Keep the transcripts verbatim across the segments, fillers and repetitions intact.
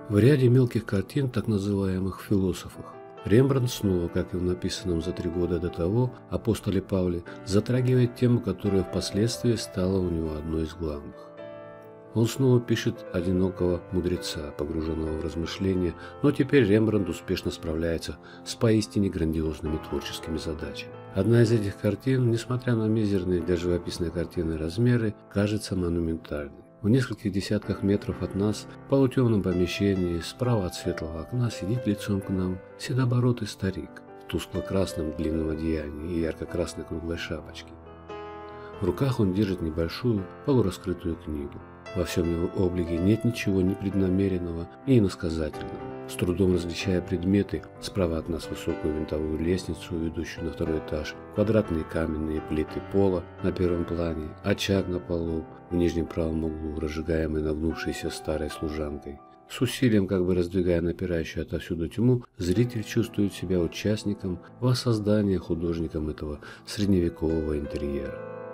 В ряде мелких картин, так называемых философах, Рембрандт снова, как и в написанном за три года до того «Апостоле Павле», затрагивает тему, которая впоследствии стала у него одной из главных. Он снова пишет одинокого мудреца, погруженного в размышления, но теперь Рембрандт успешно справляется с поистине грандиозными творческими задачами. Одна из этих картин, несмотря на мизерные для живописной картины размеры, кажется монументальной. В нескольких десятках метров от нас, в полутемном помещении, справа от светлого окна, сидит лицом к нам седобородый старик в тускло-красном длинном одеянии и ярко-красной круглой шапочке. В руках он держит небольшую полураскрытую книгу. Во всем его облике нет ничего непреднамеренного и иносказательного. С трудом различая предметы, справа от нас высокую винтовую лестницу, ведущую на второй этаж, квадратные каменные плиты пола на первом плане, очаг на полу, в нижнем правом углу, разжигаемый нагнувшейся старой служанкой. С усилием, как бы раздвигая напирающую отовсюду тьму, зритель чувствует себя участником воссоздания художником этого средневекового интерьера.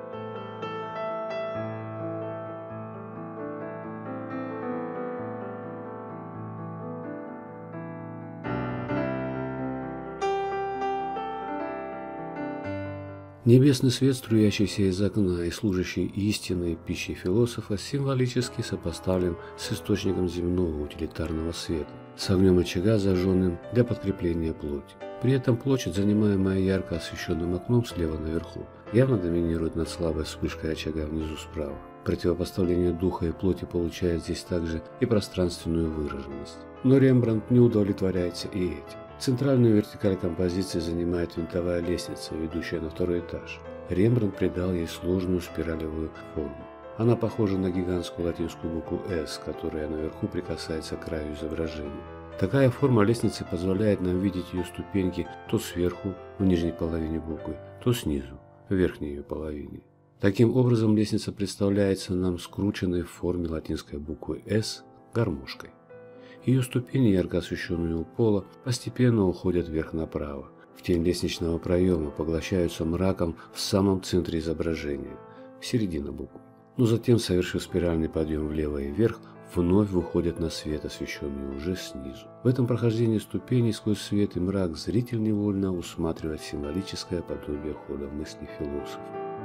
Небесный свет, струящийся из окна и служащий истинной пищей философа, символически сопоставлен с источником земного утилитарного света, с огнем очага, зажженным для подкрепления плоти. При этом площадь, занимаемая ярко освещенным окном слева наверху, явно доминирует над слабой вспышкой очага внизу справа. Противопоставление духа и плоти получает здесь также и пространственную выраженность. Но Рембрандт не удовлетворяется и этим. Центральную вертикаль композиции занимает винтовая лестница, ведущая на второй этаж. Рембрандт придал ей сложную спиралевую форму. Она похожа на гигантскую латинскую букву «С», которая наверху прикасается к краю изображения. Такая форма лестницы позволяет нам видеть ее ступеньки то сверху, в нижней половине буквы, то снизу, в верхней ее половине. Таким образом, лестница представляется нам скрученной в форме латинской буквы «С» гармошкой. Ее ступени, ярко освещенные у пола, постепенно уходят вверх направо, в тень лестничного проема, поглощаются мраком в самом центре изображения, в середине буквы. Но затем, совершив спиральный подъем влево и вверх, вновь выходят на свет, освещенный уже снизу. В этом прохождении ступеней сквозь свет и мрак зритель невольно усматривает символическое подобие хода мысли философа.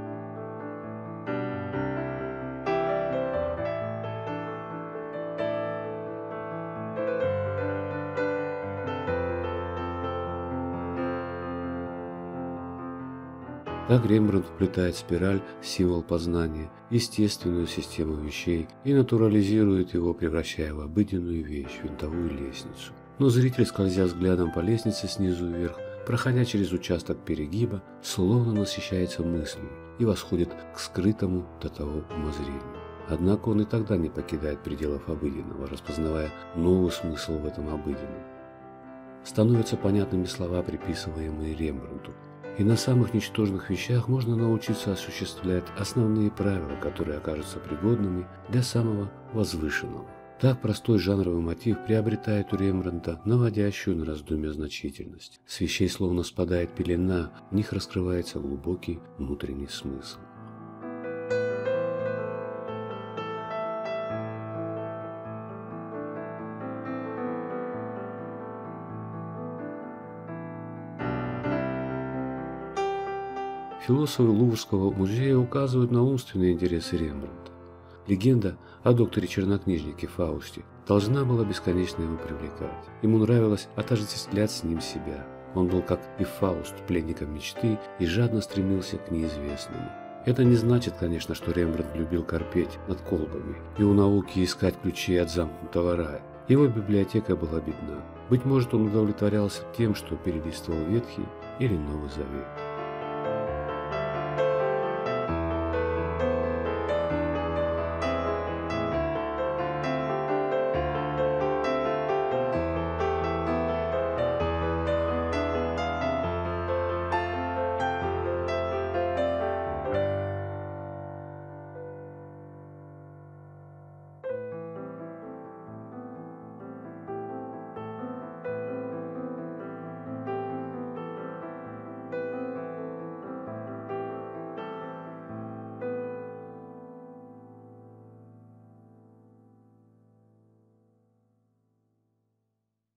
Так Рембрандт вплетает спираль, символ познания, естественную систему вещей и натурализирует его, превращая в обыденную вещь, винтовую лестницу. Но зритель, скользя взглядом по лестнице снизу вверх, проходя через участок перегиба, словно насыщается мыслью и восходит к скрытому до того умозрению. Однако он и тогда не покидает пределов обыденного, распознавая новый смысл в этом обыденном. Становятся понятными слова, приписываемые Рембрандту. И на самых ничтожных вещах можно научиться осуществлять основные правила, которые окажутся пригодными для самого возвышенного. Так простой жанровый мотив приобретает у Рембрандта наводящую на раздумье значительность. С вещей словно спадает пелена, в них раскрывается глубокий внутренний смысл. Философы Луврского музея указывают на умственные интересы Рембрандта. Легенда о докторе-чернокнижнике Фаусте должна была бесконечно его привлекать. Ему нравилось отождествлять с ним себя. Он был, как и Фауст, пленником мечты и жадно стремился к неизвестному. Это не значит, конечно, что Рембрандт любил корпеть над колбами и у науки искать ключи от замкнутого рая. Его библиотека была бедна. Быть может, он удовлетворялся тем, что перелистывал Ветхий или Новый Завет.